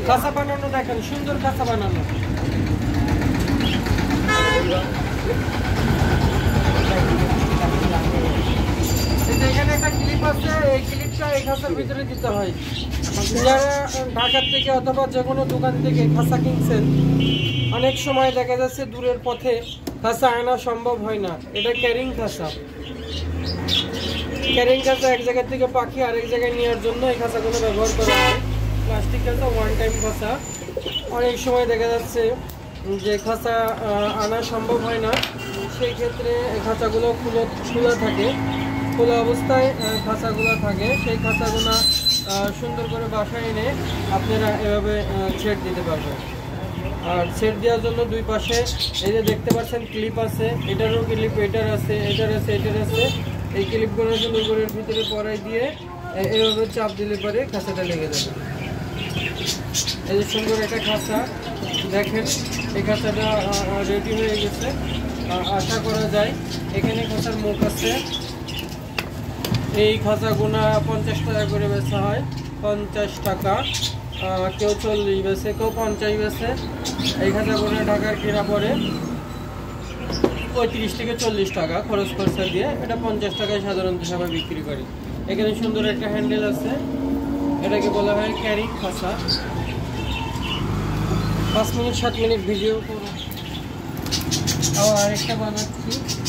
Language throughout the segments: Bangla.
খাঁচা বানানো দেখেন, সুন্দর খাঁচা বানানো। এখানে একটা ক্লিপ আছে, এই ক্লিপটা এই খাঁচার ভিতরে দিতে হয়। যারা ঢাকার থেকে অথবা যে কোনো দোকান থেকে খাঁচা কিনছেন, অনেক সময় দেখা যাচ্ছে দূরের পথে খাঁচা আনা সম্ভব হয় না। এটা ক্যারিং খাঁচা। ক্যারিং খাঁচা এক জায়গা থেকে পাখি আরেক জায়গায় নেওয়ার জন্য এই খাঁচাগুলো ব্যবহার করা হয়। প্লাস্টিক খাঁচা, ওয়ান টাইম খাঁচা। অনেক সময় দেখা যাচ্ছে যে খাঁচা আনা সম্ভব হয় না, সেই ক্ষেত্রে খাঁচাগুলো খোলা থাকে, খোলা অবস্থায় খাঁচাগুলো থাকে। সেই খাঁচাগুলো সুন্দর করে বাসায় এনে আপনারা এভাবে ছেড় দিতে পারবেন। আর ছেড় দেওয়ার জন্য দুই পাশে এই যে দেখতে পাচ্ছেন ক্লিপ আছে, এটারও ক্লিপ, এটার আছে, এটার আছে, এটার আছে। এই ক্লিপগুলো সুন্দর করে ভিতরে পরাই দিয়ে এভাবে চাপ দিলে পরে খাঁচাটা লেগে যাবে। এই যে সুন্দর একটা খাঁচা দেখেন, এই খাঁচাটা রেডি হয়ে গেছে। আশা করা যায় এখানে খাঁচার মুখ আছে। এই খাঁচাগুনা 50 টাকা করে বেচা হয়, 50 টাকা। কেউ 40 বেছে, কেউ 50 বেছে। এই খাঁচাগুনা ঢাকার কিনা পরে 35 থেকে 40 টাকা খরচ খরচা দিয়ে। এটা 50 টাকায় সাধারণত সবাই বিক্রি করে। এখানে সুন্দর একটা হ্যান্ডেল আছে, এটাকে বলা হয় ক্যারিং খাঁচা। 5 মিনিট 7 মিনিট ভিডিও করো। আবার আরেকটা বানাচ্ছি।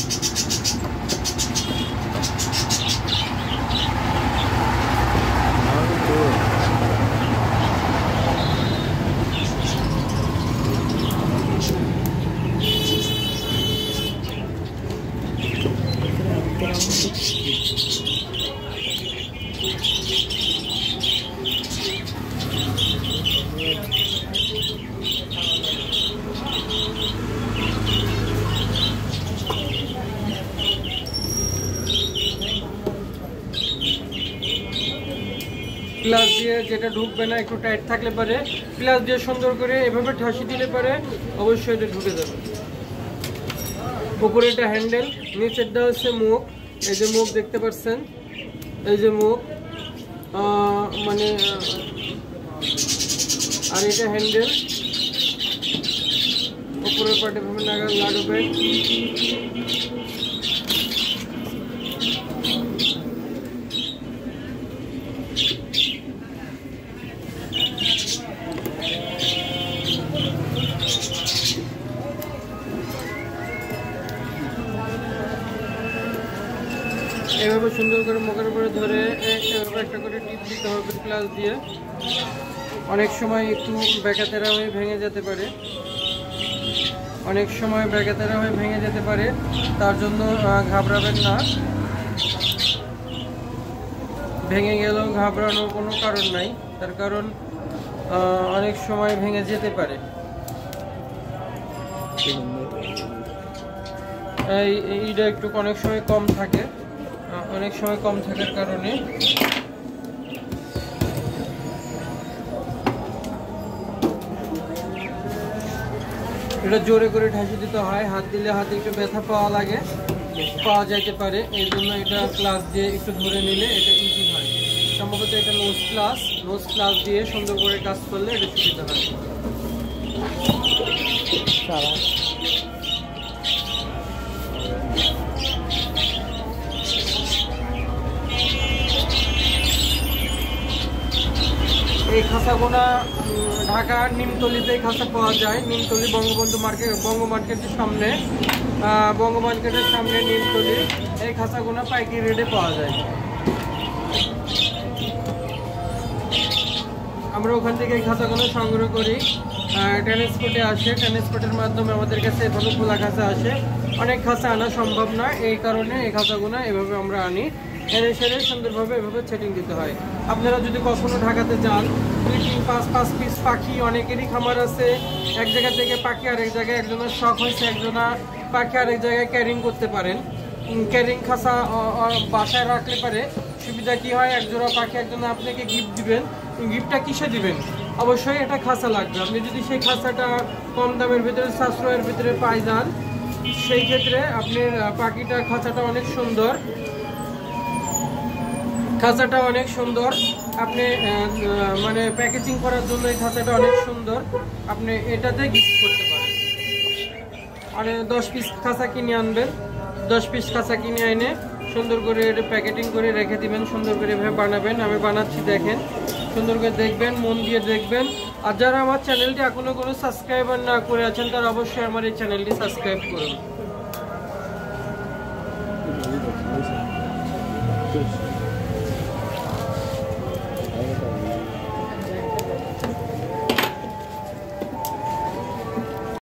প্লাস দিয়ে যেটা ঢুকবে না, একটু টাইট থাকলে পারে প্লাস দিয়ে সুন্দর করে এভাবে ঠাসি দিলে পারে অবশ্যই এটা ঢুকে যাবে। উপরে এটা হ্যান্ডেল, নিচেরটা হচ্ছে মুখ। এই যে মুখ দেখতে পাচ্ছেন, এই যে মুখ মানে, আর এটা হ্যান্ডেল। উপরের পাটে ভাবে লাগাবে। এভাবে সুন্দর করে মুখের উপরে ধরে এভাবে একটা করে টিপ দিতে হবে প্লাস দিয়ে। অনেক সময় একটু বেকাতেরা হয়ে ভেঙে যেতে পারে, অনেক সময় বেকাতেরা হয়ে ভেঙে যেতে পারে। তার জন্য ঘাবড়াবেন না, ভেঙে গেলেও ঘাবড়ানোর কোনো কারণ নাই। তার কারণ অনেক সময় ভেঙে যেতে পারে। এইটা একটু অনেক সময় কম থাকে, অনেক সময় কম থাকার কারণে এটা জোরে করে ঠাসি দিতে হয়। হাত দিলে হাতে একটু ব্যথা পাওয়া যাইতে পারে, এই জন্য এটা প্লাস দিয়ে একটু ধরে নিলে এটা ইজি হয়। সম্ভবত এটা নোজ প্লাস দিয়ে সুন্দর করে কাজ করলে এটা সুবিধা হয়। এই খাঁচাগুনা ঢাকার নিমতলিতে খাঁচা পাওয়া যায়। নিমতলি বঙ্গ মার্কেটের সামনে, নিমতলি এই খাঁচাগুনা পাইকারি রেটে পাওয়া যায়। আমরা ওখান থেকে এই খাঁচাগুলো সংগ্রহ করি। ট্রান্সপোর্টে আসে, ট্রান্সপোর্টের মাধ্যমে আমাদের কাছে এভাবে খোলা খাঁচা আসে। অনেক খাঁচা আনা সম্ভব না, এই কারণে এই খাঁচাগুলো এভাবে আমরা আনি। এনে সেরে সুন্দরভাবে এভাবে সেটিং দিতে হয়। আপনারা যদি কখনো ঢাকাতে যান, 2, 3, 5 পিস পাখি, অনেকেরই খামার আছে। এক জায়গা থেকে পাখি আরেক জায়গায়, একজনের শখ হয়েছে একজনা পাখি আরেক জায়গায় ক্যারিং করতে পারেন। ক্যারিং খাঁচা বাসায় রাখলে পারে সুবিধা কি হয়, একজোড়া পাখি একজনা আপনাকে গিফট দিবেন। গিফটটা কিসে দিবেন? অবশ্যই একটা খাঁচা লাগবে। আপনি যদি সেই খাঁচাটা কম দামের ভিতরে, সাশ্রয়ের ভিতরে পাই যান, সেই ক্ষেত্রে আপনার খাঁচাটা অনেক সুন্দর। খাঁচাটা অনেক সুন্দর, আপনি মানে প্যাকেজিং করার জন্য এই খাঁচাটা অনেক সুন্দর, আপনি এটাতে গিফট করতে পারেন। আর 10 পিস খাঁচা কিনে আনবেন, 10 পিস খাঁচা কিনে এনে সুন্দর করে প্যাকেটিং করে রেখে দিবেন, সুন্দর করে এভাবে বানাবেন। আমি বানাচ্ছি, দেখেন, সুন্দর করে দেখবেন, মন দিয়ে দেখবেন। আর যারা আমার চ্যানেলটি এখনো কোনো সাবস্ক্রাইবার না করে আছেন তারা অবশ্যই আমার এই চ্যানেলটি সাবস্ক্রাইব করুন।